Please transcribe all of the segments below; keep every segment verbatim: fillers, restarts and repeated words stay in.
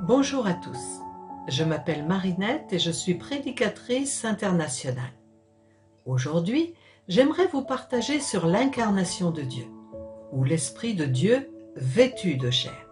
Bonjour à tous, je m'appelle Marinette et je suis prédicatrice internationale. Aujourd'hui, j'aimerais vous partager sur l'incarnation de Dieu, ou l'Esprit de Dieu vêtu de chair.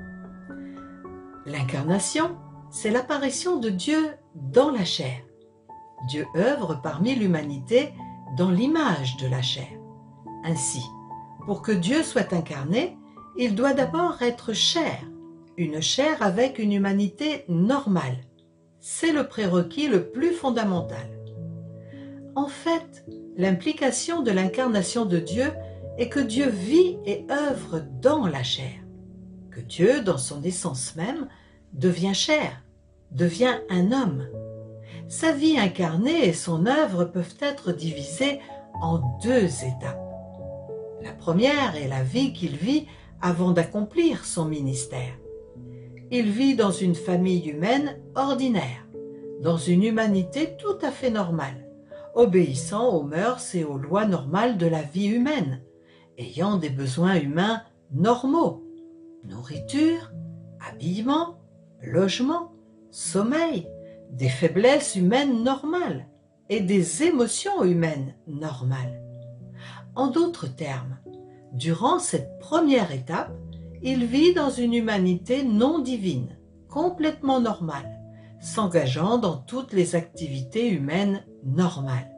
L'incarnation, c'est l'apparition de Dieu dans la chair. Dieu œuvre parmi l'humanité dans l'image de la chair. Ainsi, pour que Dieu soit incarné, il doit d'abord être chair, une chair avec une humanité normale. C'est le prérequis le plus fondamental. En fait, l'implication de l'incarnation de Dieu est que Dieu vit et œuvre dans la chair, que Dieu, dans son essence même, devient chair, devient un homme. Sa vie incarnée et son œuvre peuvent être divisées en deux étapes. La première est la vie qu'il vit avant d'accomplir son ministère. Il vit dans une famille humaine ordinaire, dans une humanité tout à fait normale, obéissant aux mœurs et aux lois normales de la vie humaine, ayant des besoins humains normaux, nourriture, habillement, logement, sommeil, des faiblesses humaines normales et des émotions humaines normales. En d'autres termes, durant cette première étape, il vit dans une humanité non divine, complètement normale, s'engageant dans toutes les activités humaines normales.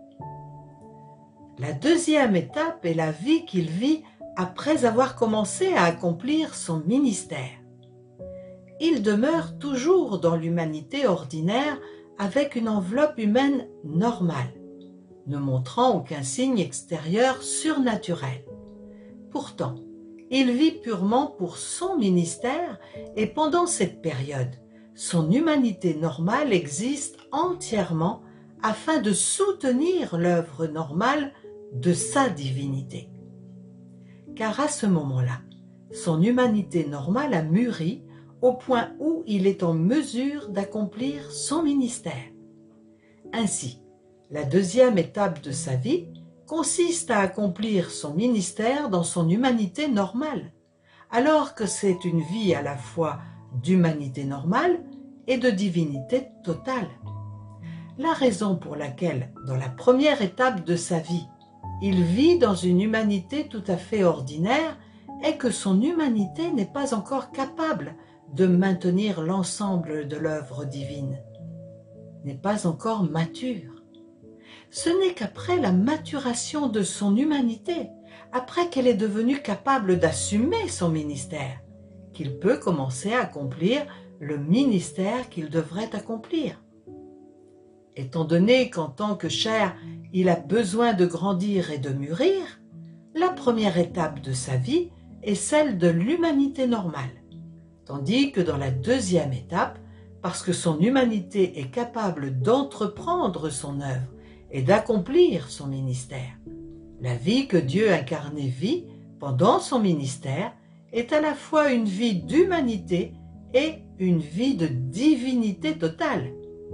La deuxième étape est la vie qu'il vit après avoir commencé à accomplir son ministère. Il demeure toujours dans l'humanité ordinaire avec une enveloppe humaine normale, ne montrant aucun signe extérieur surnaturel. Pourtant, il vit purement pour son ministère et pendant cette période, son humanité normale existe entièrement afin de soutenir l'œuvre normale de sa divinité. Car à ce moment-là, son humanité normale a mûri au point où il est en mesure d'accomplir son ministère. Ainsi, la deuxième étape de sa vie consiste à accomplir son ministère dans son humanité normale, alors que c'est une vie à la fois d'humanité normale et de divinité totale. La raison pour laquelle, dans la première étape de sa vie, il vit dans une humanité tout à fait ordinaire est que son humanité n'est pas encore capable de maintenir l'ensemble de l'œuvre divine, n'est pas encore mature. Ce n'est qu'après la maturation de son humanité, après qu'elle est devenue capable d'assumer son ministère, qu'il peut commencer à accomplir le ministère qu'il devrait accomplir. Étant donné qu'en tant que chair, il a besoin de grandir et de mûrir, la première étape de sa vie est celle de l'humanité normale, tandis que dans la deuxième étape, parce que son humanité est capable d'entreprendre son œuvre et d'accomplir son ministère, la vie que Dieu incarné vit pendant son ministère est à la fois une vie d'humanité et une vie de divinité totale.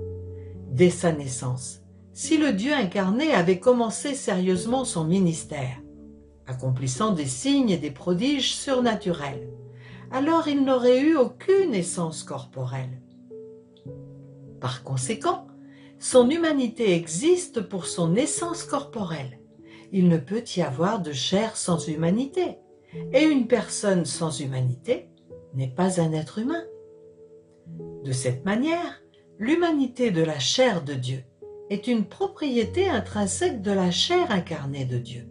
Dès sa naissance, si le Dieu incarné avait commencé sérieusement son ministère, accomplissant des signes et des prodiges surnaturels, alors il n'aurait eu aucune essence corporelle. Par conséquent, son humanité existe pour son essence corporelle. Il ne peut y avoir de chair sans humanité, et une personne sans humanité n'est pas un être humain. De cette manière, l'humanité de la chair de Dieu est une propriété intrinsèque de la chair incarnée de Dieu.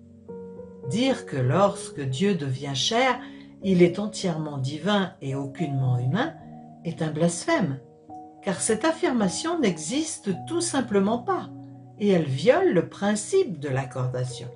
Dire que lorsque Dieu devient chair, il est entièrement divin et aucunement humain est un blasphème, car cette affirmation n'existe tout simplement pas, et elle viole le principe de l'accordation.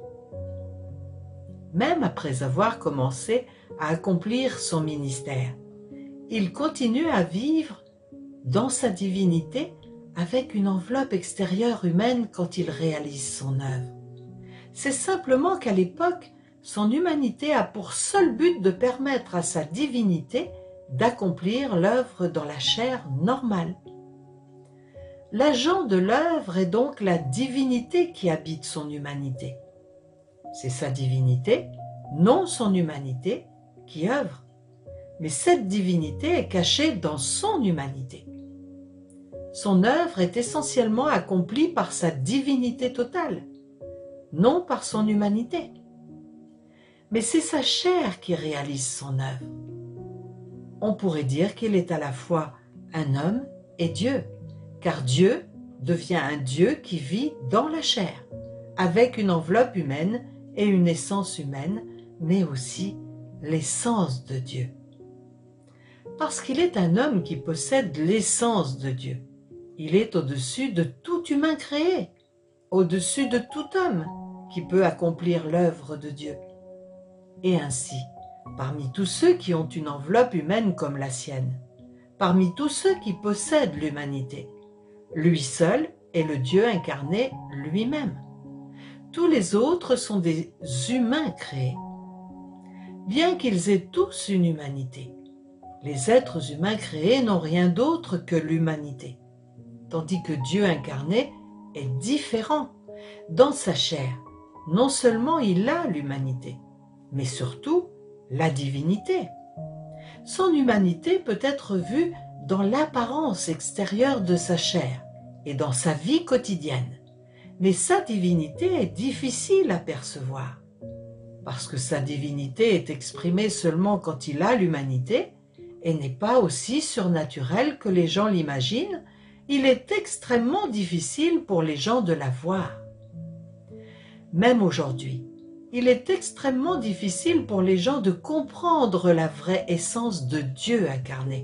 Même après avoir commencé à accomplir son ministère, il continue à vivre dans sa divinité avec une enveloppe extérieure humaine quand il réalise son œuvre. C'est simplement qu'à l'époque, son humanité a pour seul but de permettre à sa divinité d'accomplir l'œuvre dans la chair normale. L'agent de l'œuvre est donc la divinité qui habite son humanité. C'est sa divinité, non son humanité, qui œuvre. mais cette divinité est cachée dans son humanité. Son œuvre est essentiellement accomplie par sa divinité totale, non par son humanité. Mais c'est sa chair qui réalise son œuvre. On pourrait dire qu'il est à la fois un homme et Dieu, car Dieu devient un Dieu qui vit dans la chair, avec une enveloppe humaine et une essence humaine, mais aussi l'essence de Dieu. Parce qu'il est un homme qui possède l'essence de Dieu. Il est au-dessus de tout humain créé, au-dessus de tout homme qui peut accomplir l'œuvre de Dieu. Et ainsi, parmi tous ceux qui ont une enveloppe humaine comme la sienne, parmi tous ceux qui possèdent l'humanité, lui seul est le Dieu incarné lui-même. Tous les autres sont des humains créés. Bien qu'ils aient tous une humanité, les êtres humains créés n'ont rien d'autre que l'humanité, tandis que Dieu incarné est différent. Dans sa chair, non seulement il a l'humanité, mais surtout la divinité. Son humanité peut être vue dans l'apparence extérieure de sa chair et dans sa vie quotidienne, mais sa divinité est difficile à percevoir. Parce que sa divinité est exprimée seulement quand il a l'humanité et n'est pas aussi surnaturel que les gens l'imaginent, il est extrêmement difficile pour les gens de la voir. Même aujourd'hui, il est extrêmement difficile pour les gens de comprendre la vraie essence de Dieu incarné.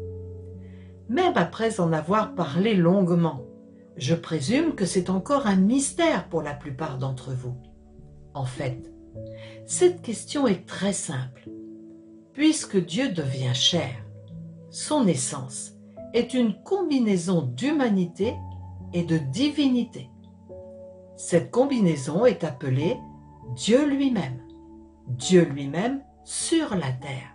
Même après en avoir parlé longuement, je présume que c'est encore un mystère pour la plupart d'entre vous. En fait, cette question est très simple. Puisque Dieu devient chair, son essence est une combinaison d'humanité et de divinité. Cette combinaison est appelée Dieu lui-même, Dieu lui-même sur la terre.